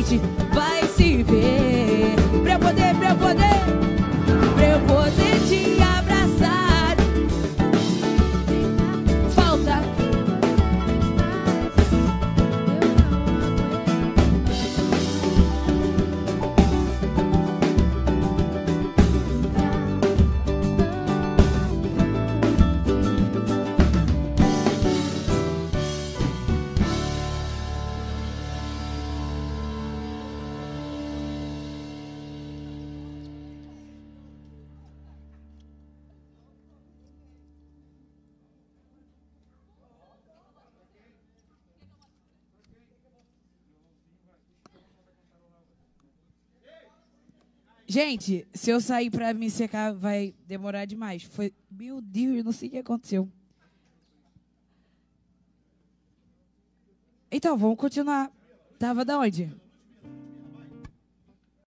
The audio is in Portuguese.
gente vai se ver. Pra eu poder te abraçar. Falta. Gente, se eu sair pra me secar, vai demorar demais. Meu Deus, não sei o que aconteceu. Então, vamos continuar. Tava da onde?